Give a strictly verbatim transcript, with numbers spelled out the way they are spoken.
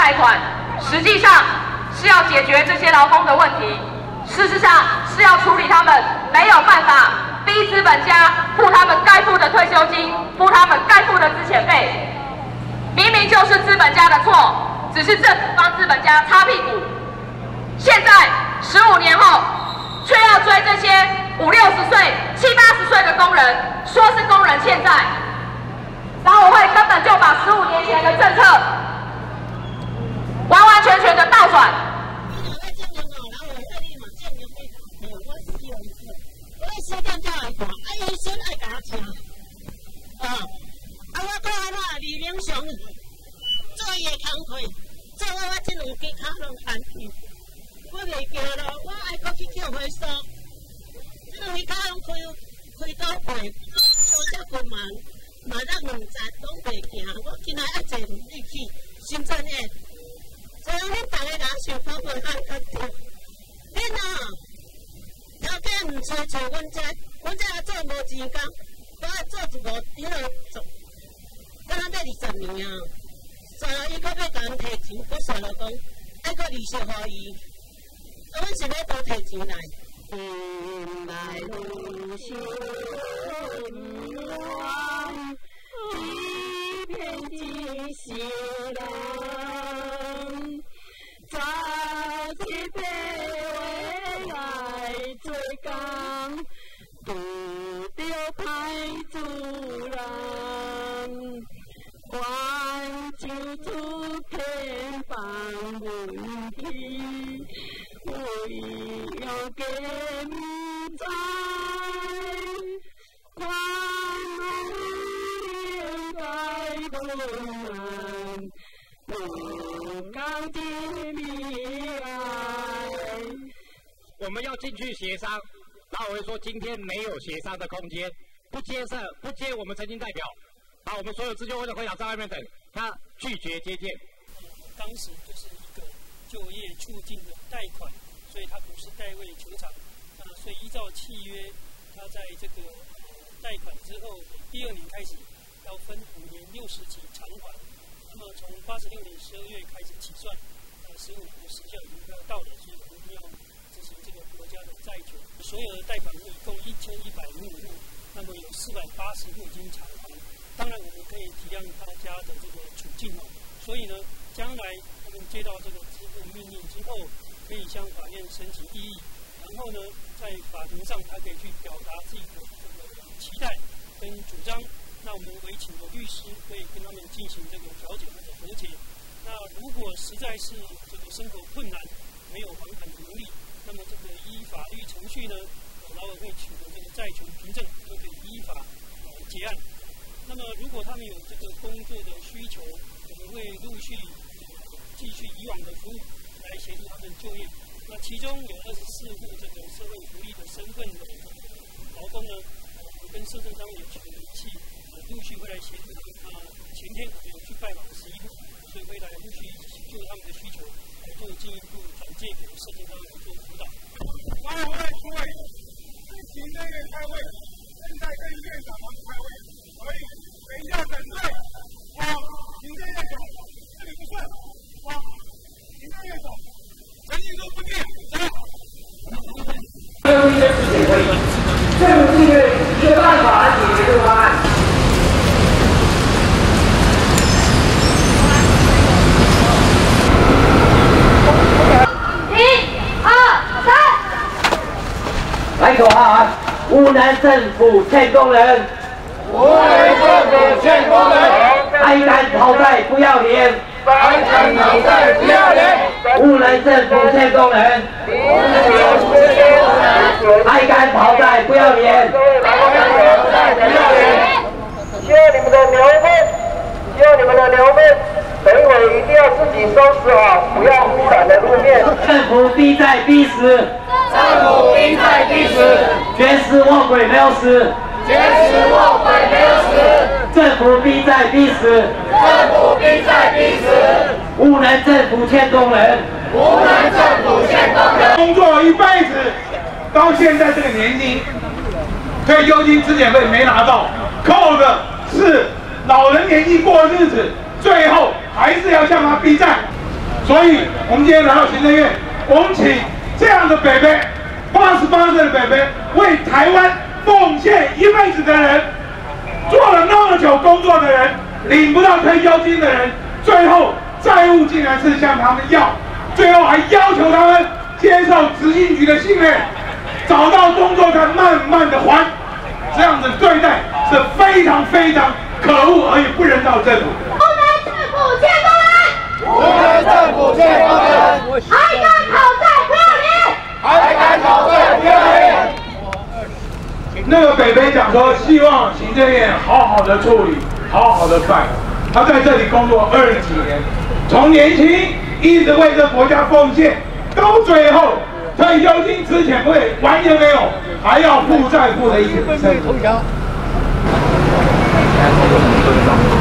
贷款，实际上是要解决这些劳工的问题，事实上是要处理他们没有办法逼资本家付他们该付的退休金，付他们该付的资遣费。明明就是资本家的错，只是政府帮资本家擦屁股。现在十五年后，却要追这些五六十岁、七八十岁的工人，说是工人欠债。劳委会根本就把十五年前的政策完完全全的倒转。 时间才会大，啊，医生爱甲我请，啊，啊，我讲安怎李明雄做伊的工课，做我我这两只脚拢瘫去，我袂行咯，我爱搁去叫回收，这两只脚拢开开到背，到遮困慢，嘛咱两站拢袂行，我今仔爱坐力气，心脏诶，所以恁逐个人想法袂歹个对，恁啊。条件唔找找阮遮，阮遮也做无钱工，我也做一无伫落做，敢若要二十年啊！所以伊搁要甲阮摕钱，我算了讲，爱搁利息互伊，啊，阮是要多摕钱来。心内有心愿，一片真心人，早一辈。做工，拄着歹主人，关就出偏帮问题，为要给唔知，关应该困难，不讲的溺爱。 我们要进去协商，劳委会说今天没有协商的空间，不接受，不接我们曾经代表，把我们所有自救会的会长在外面等，他拒绝接见。 当时就是一个就业促进的贷款，所以它不是代位求偿，啊，所以依照契约，它在这个贷款之后第二年开始要分五年六十期偿还，那么从八十六年十二月开始起算，呃，十五年的时效已经快要到了，所以我们一定要执行这个国家的债权。所有的贷款户一共一千一百零五户，那么有四百八十户已经偿还。当然，我们可以体谅大家的这个处境哦，所以呢，将来他们接到这个支付命令之后，可以向法院申请异议，然后呢，在法庭上他可以去表达自己的这个期待跟主张。那我们委请的律师可以跟他们进行这个调解或者和解。那如果实在是这个生活困难，没有还款的能力，那么这个依法律程序呢，劳委会取得这个债权凭证，就可以依法呃结案。那么如果他们有这个工作的需求，我们会陆续继续以往的服务来协助他们就业。那其中有二十四户这个社会福利的身份的这个劳工呢，我们跟社政章也取得联系，陆续会来协助他们。啊，前天我们有去拜访十一户，所以会来陆续就他们的需求来做进一步转介给社政章来做辅导。 劳委会诸位，行政院开会，现在跟院长忙开会。所以等一下整队往行政院走，这里不是往行政院走，陈议都不变，走。 最后一件事情会议，政府定位一个办法来解决这个方案。 一、二、三， 来口号啊！湖南政府欠工人。 湖南政府欠工人， 哀肝讨债不要脸， 哀肝讨债不要脸。 湖南政府欠工人， 湖南政府欠工人， 哀肝讨债不要脸， 哀肝讨债不要脸。 希望你们的牛粪，希望你们的牛粪，等一会一定要自己收拾好，不要污染了路面。 政府逼债逼死， 政府逼债逼死， 绝死卧轨没有死。 绝死卧轨没有死， 政府逼债逼死， 政府逼债逼死， 湖南政府欠工人， 湖南政府欠工人。工作一辈子，到现在这个年纪，退休金、资遣费没拿到，扣的是老人年金过日子，最后还是要向他逼债。 所以，我们今天来到行政院，我们请这样的北北，八十八岁的北北，为台湾奉献一辈子的人，做了那么久工作的人，领不到退休金的人，最后债务竟然是向他们要，最后还要求他们接受执行局的信任，找到工作才慢慢的还，这样子对待是非常非常可恶而且不人道的政府。 无能政府欠工人，无能政府欠工人，还敢讨债不要脸，还敢讨债不要脸。 那个北北讲说，希望行政院好好的处理，好好的办。他在这里工作二十几年，从年轻一直为这国家奉献，到最后退休金之前会完全没有，还要负债负的一点。